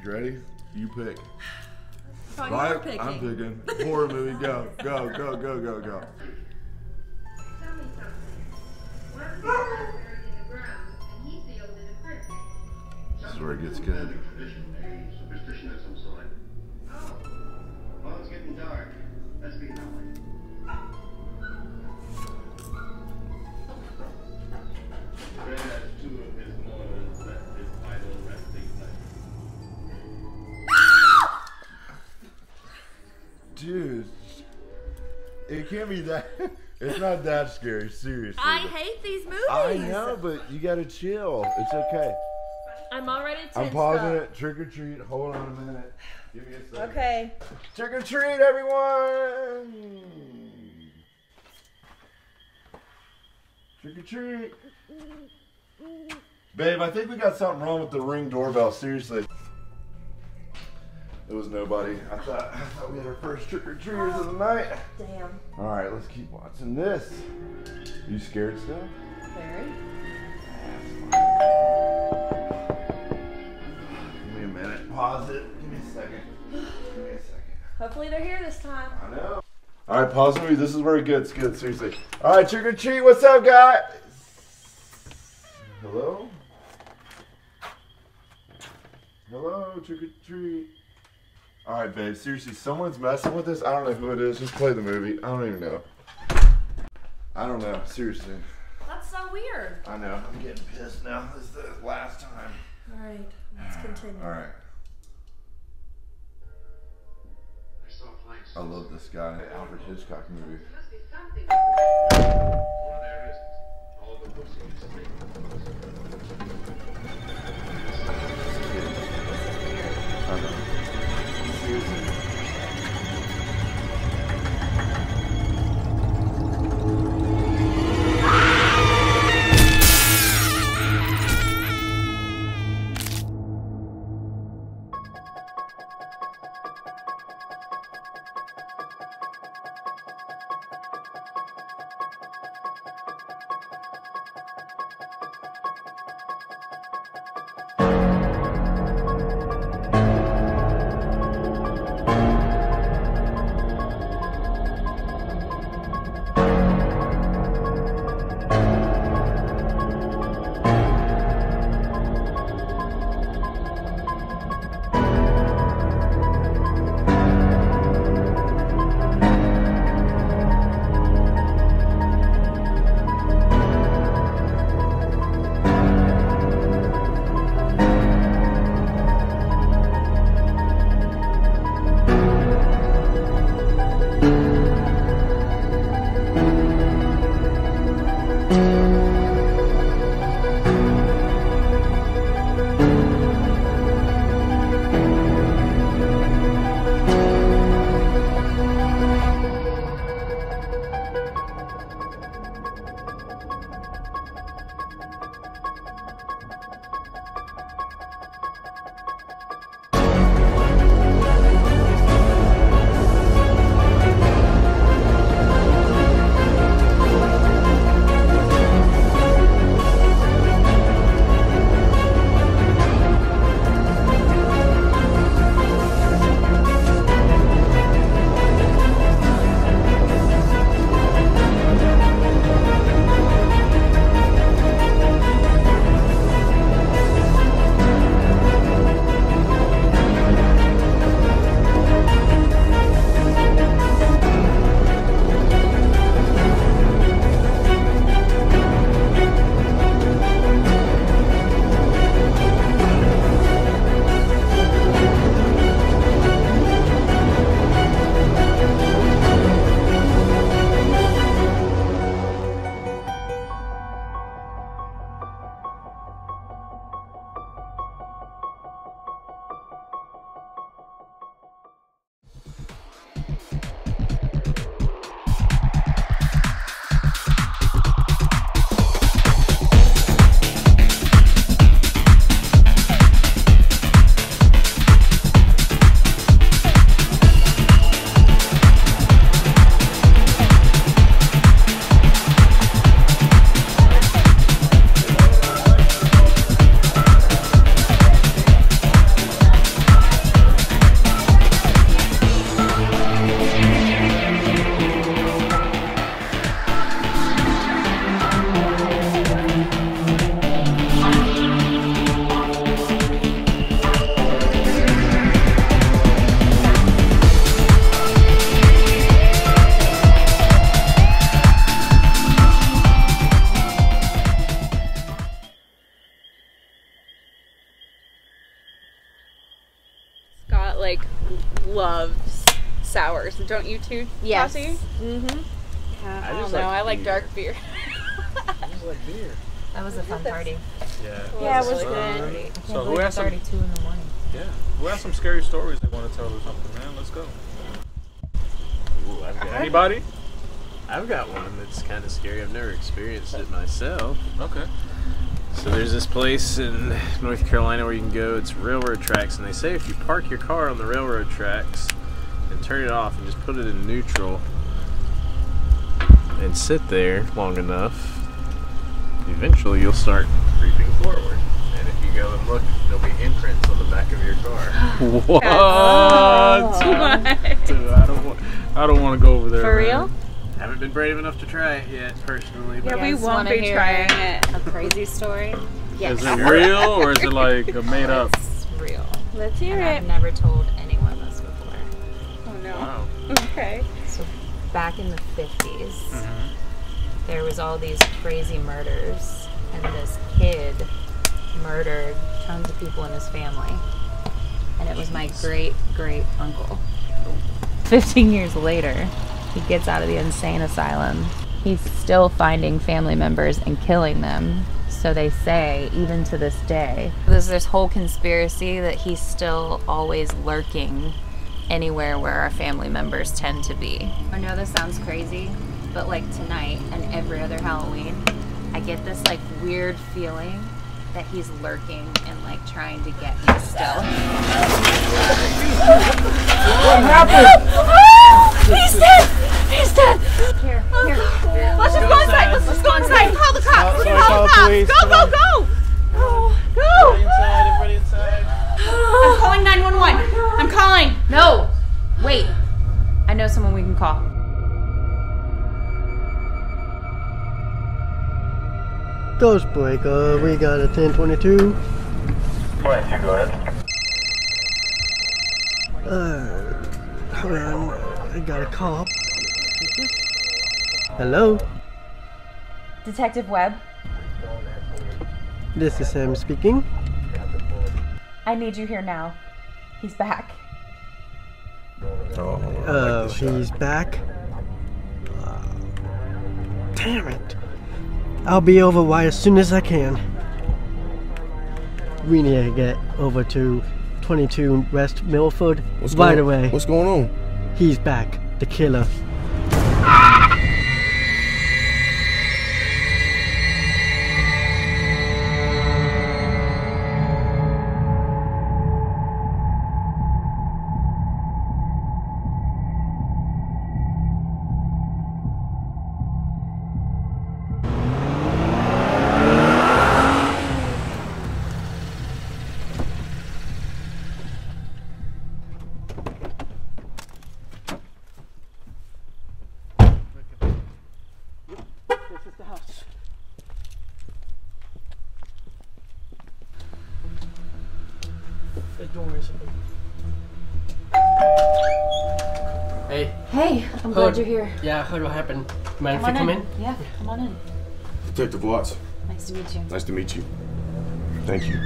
You ready? You pick. You're picking. I'm picking. Horror movie. Go. Go. Go. Go. Go. Go. Tell me something. One of the people is buried in the ground, and he's sealed in a crypt. This is where it gets good. Tradition, a superstition of some sort. Oh. Well, it's getting dark. Let's be going. Fred has two of his mourners left his final resting place. Dude, it can't be that. It's not that scary, seriously. I hate these movies. I know, but you gotta chill. It's okay. I'm already tense I'm pausing up. it. Trick or treat. Hold on a minute. Give me a second. Okay. Trick or treat, everyone. Trick or treat. Babe, I think we got something wrong with the Ring doorbell. Seriously. There was nobody. I thought we had our first trick or treaters of the night. Damn. All right, let's keep watching this. You scared still? Very. Give me a minute. Pause it. Give me a second. Give me a second. Hopefully they're here this time. I know. All right, pause the movie. This is where it gets good. Seriously. All right, trick or treat. What's up, guys? Hello? Hello, trick or treat. All right, babe. Seriously, someone's messing with us. I don't know who it is. Just play the movie. I don't even know. I don't know. Seriously. That's so weird. I know. I'm getting pissed now. This is the last time. All right, let's continue. All right. I love this guy. Alfred Hitchcock movie. There must be something. Well, there isn't. All the books on the street. I know. Seriously. loves sours. Don't you too, Yes. Cassie? Mm-hmm. Yeah, I I just don't know. like I like beer. dark beer. I just like beer. That was a fun party. Yeah. Yeah, it was I good. So who has some? 32 in the morning. Yeah. Who has some scary stories they want to tell or something, man? Let's go. Ooh, Anybody? I've got one that's kind of scary. I've never experienced it myself. Okay. So there's this place in North Carolina where you can go. It's railroad tracks, and they say if you park your car on the railroad tracks and turn it off and just put it in neutral and sit there long enough, eventually you'll start creeping forward. And if you go and look, there'll be imprints on the back of your car. What? Dude, I don't want to go over there. For man. real? Haven't been brave enough to try it yet, personally. Yeah, But we guys won't wanna be hear trying it. A crazy story? Yes. Is it real or is it like a made up? It's real. Let's hear And I've it. never told anyone this before. Oh no. Wow. Okay. So back in the 50s, Mm-hmm. there was all these crazy murders, and this kid murdered tons of people in his family. And it was my great uncle. 15 years later, he gets out of the insane asylum. He's still finding family members and killing them. So they say, even to this day. There's this whole conspiracy that he's still always lurking anywhere where our family members tend to be. I know this sounds crazy, but like tonight and every other Halloween, I get this like weird feeling that he's lurking and like trying to get me still. what happened? He's dead! He's dead! Here. Let's just go inside! Let's go inside! Call the cops! Sorry, Call the cops! police. Go! Everybody inside, everybody inside. I'm calling 911! I'm calling! No! Wait. I know someone we can call. Ghostbreaker, we got a 1022. Fine, you go ahead. Hold on, I got a call. Hello, Detective Webb, this is Sam speaking. I need you here now. He's back. He's back. Damn it. I'll be over right as soon as I can. We need to get over to 22 West Milford right away. What's going on? He's back, the killer. This is the house. The door is open. Hey. Hey, I'm glad you're here. Yeah, I heard what happened. Mind if Come you on come in. in? Yeah, come on in. Detective Watts, Nice to meet you. nice to meet you. Thank you.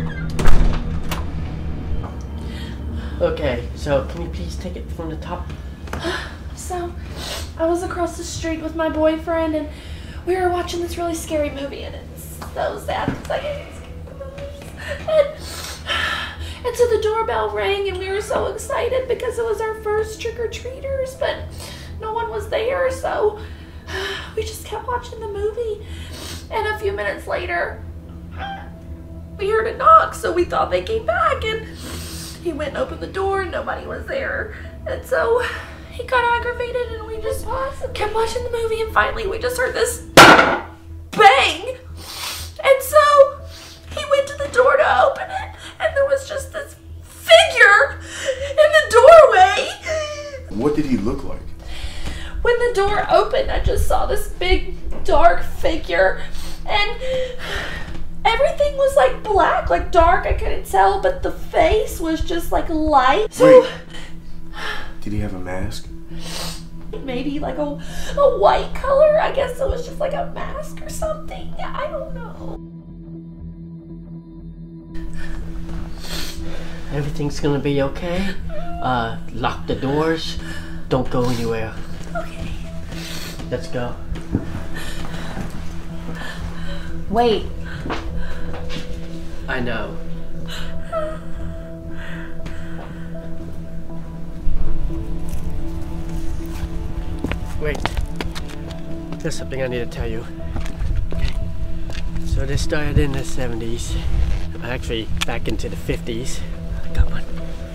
Okay, so can you please take it from the top? So, I was across the street with my boyfriend and we were watching this really scary movie and it's so sad because I hate scary movies. And so the doorbell rang and we were so excited because it was our first trick-or-treaters, but no one was there, so we just kept watching the movie. And a few minutes later, we heard a knock, so we thought they came back and he went and opened the door and nobody was there. And so he got aggravated and we just kept watching the movie and finally we just heard this bang. And so he went to the door to open it and there was just this figure in the doorway. What did he look like? When the door opened, I just saw this big dark figure and everything was like black, like dark, I couldn't tell, but the face was just like light. So Wait, did he have a mask? maybe like a white color. I guess it was just like a mask or something. I don't know. Everything's gonna be okay. Lock the doors. Don't go anywhere. Okay. Let's go. Wait. I know. Wait. There's something I need to tell you. Okay. So this started in the 70s. Actually, back into the 50s. I got one.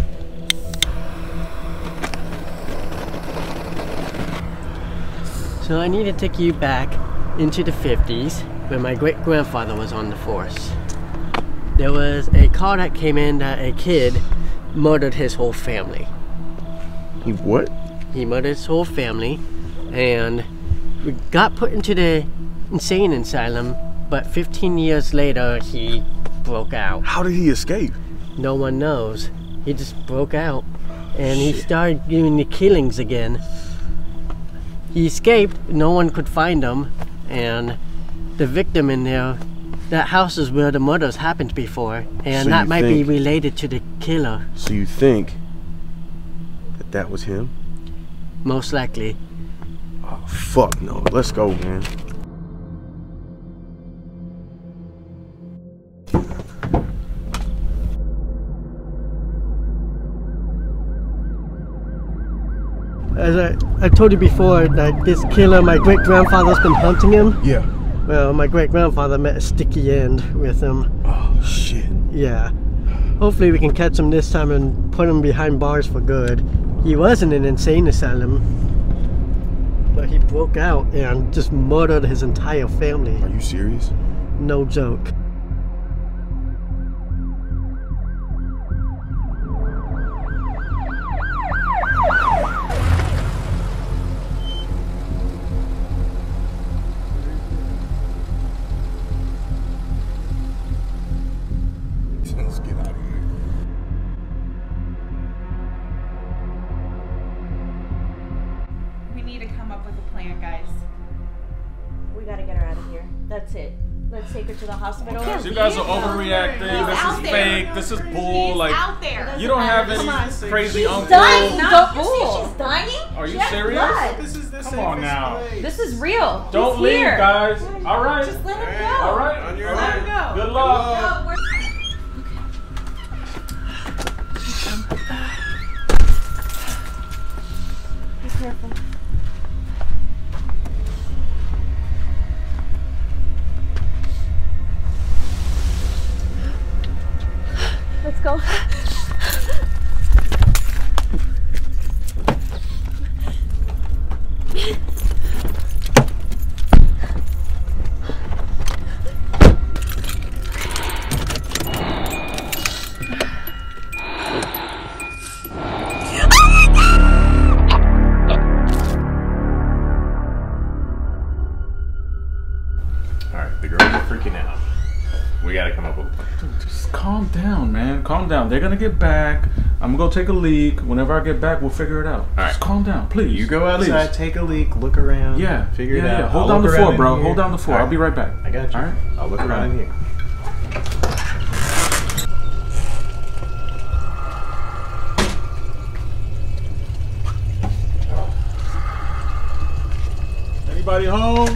So I need to take you back into the 50s when my great-grandfather was on the force. There was a call that came in that a kid murdered his whole family. He what? He murdered his whole family, and we got put into the insane asylum, but 15 years later he broke out. How did he escape? No one knows. He just broke out, and he started doing the killings again. He escaped, no one could find him, and the victim in there, that house is where the murders happened before, and So that you might be think- related to the killer, So you think that was him? most likely. Oh, fuck no. Let's go, man. As I told you before, that this killer, my great-grandfather's been hunting him. Yeah. Well, my great-grandfather met a sticky end with him. Oh, shit. Yeah. Hopefully we can catch him this time and put him behind bars for good. He was in an insane asylum, but he broke out and just murdered his entire family. Are you serious? No joke. Let's get out of here. We need to come up with a plan, guys. We gotta get her out of here. That's it. Let's take her to the hospital. You guys are overreacting. This is fake. This is bull. Like, Out there. you don't have any crazy uncle. Dying. Not- Don't you see she's dying? Are you She has serious? blood. This is the Come on now. This is real. Don't He's leave, here. guys. All right. Just let him go. All right. On your All way. right. Let him go. Good luck. Be careful. Let's go. Alright, the girls are freaking out. We gotta come up with a plan. Just calm down, man. Calm down. They're gonna get back. I'm gonna go take a leak. Whenever I get back, we'll figure it out. right. Just calm down, please. You go outside, Please. take a leak, look around, Yeah. figure it Yeah, out. yeah. Hold I'll down the look fort, around bro. in here. Hold down the fort. All I'll be right back. I got you. All right. I'll look around in here. Anybody home?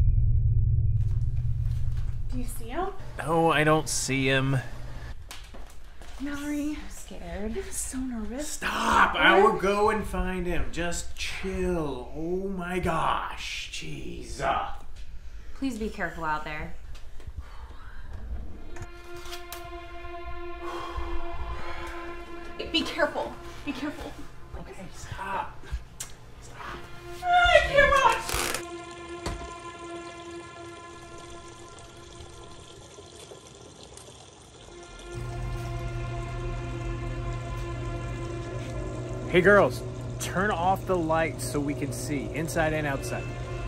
Do you see him? No, I don't see him. Mallory. I'm scared. I'm so nervous. Stop! I will go and find him. Just chill. Oh my gosh. Jeez. Please be careful out there. Be careful. Be careful. Okay, stop. I can't watch. Hey girls, turn off the lights so we can see inside and outside.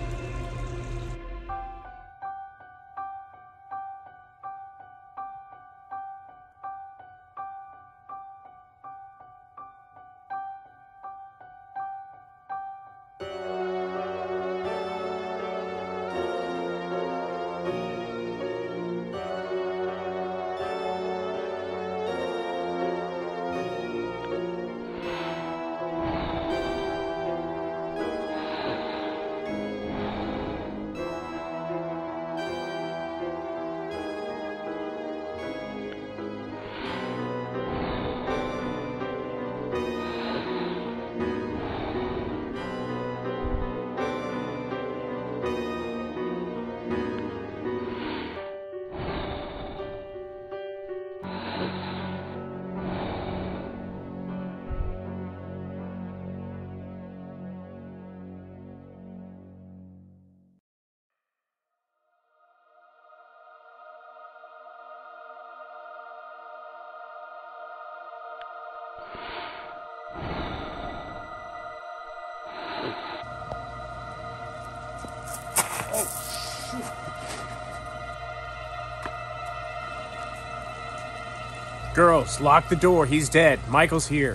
Girls, lock the door. He's dead. Michael's here.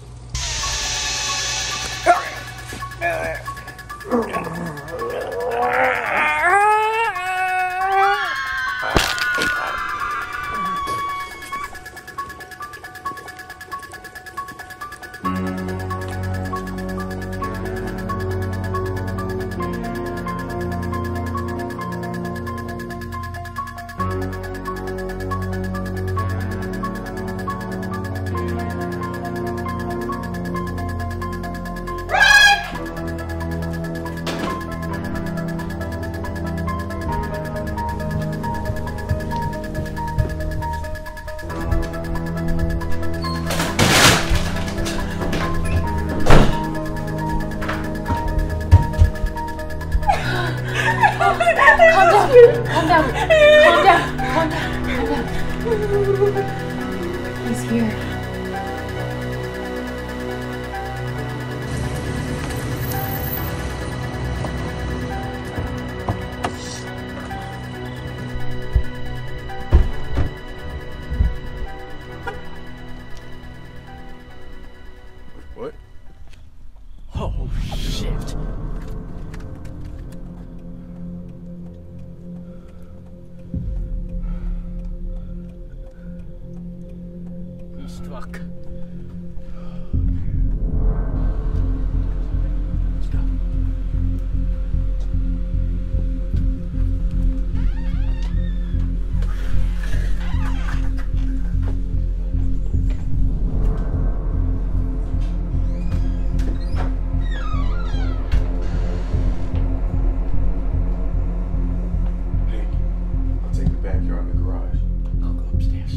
Calm down. Calm down. Calm down. He's here. What? Oh, shit. He struck. Stop. Hey, I'll take the backyard and the garage. I'll go upstairs.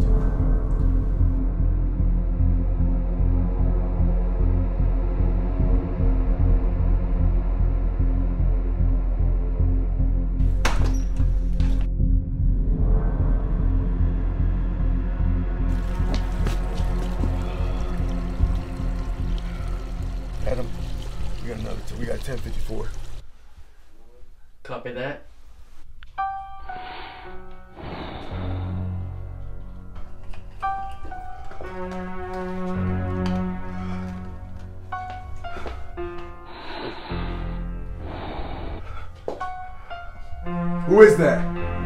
Adam, we got 10:54. Copy that. Who is that?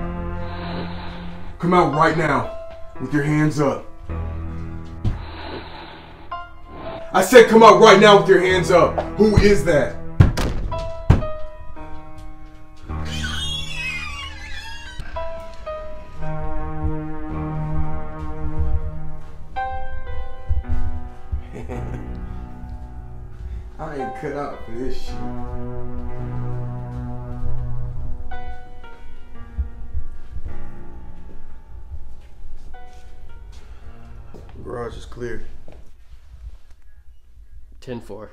Come out right now with your hands up. I said come out right now with your hands up. Who is that? cut out for this shit. Garage is clear. 10-4.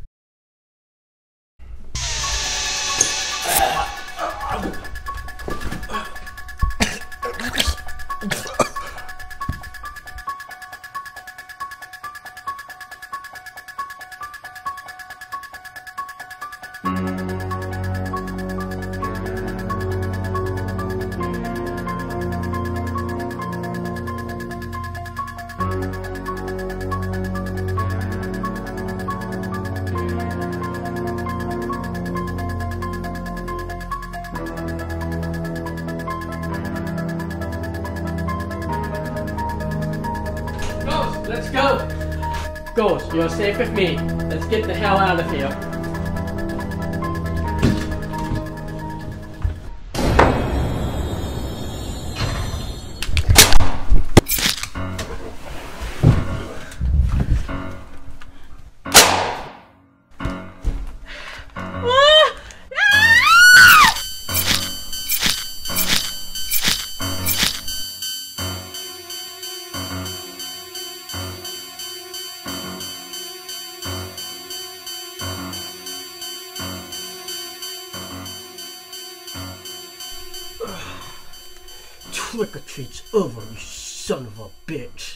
Let's go! Ghost, you're safe with me. Let's get the hell out of here. Trick or treat's over, you son of a bitch.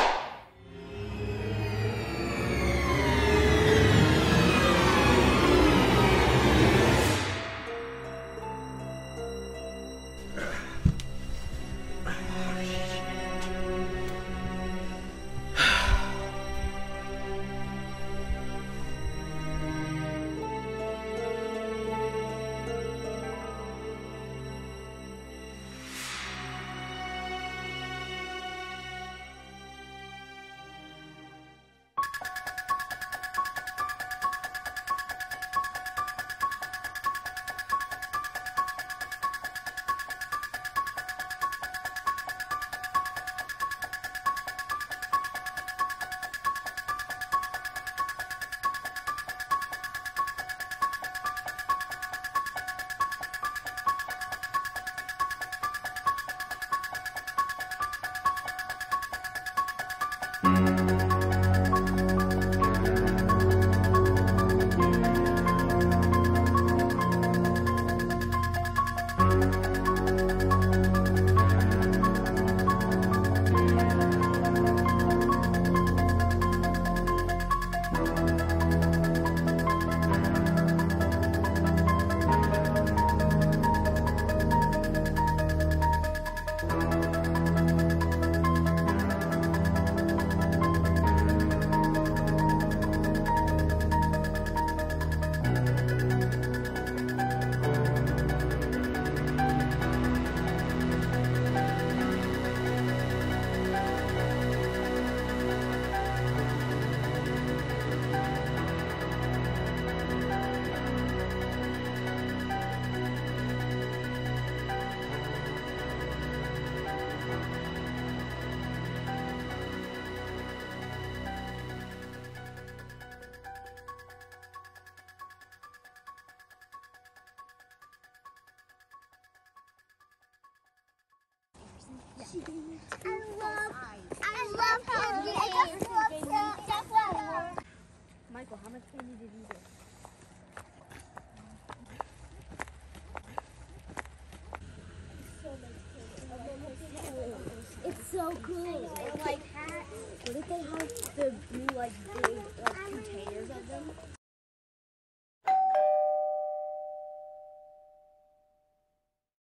Michael, how much candy did you get? It's so cool. It's like hats. What if they have the blue, like, big containers of them?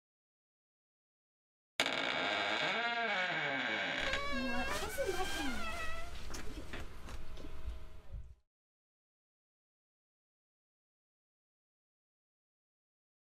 What? This is my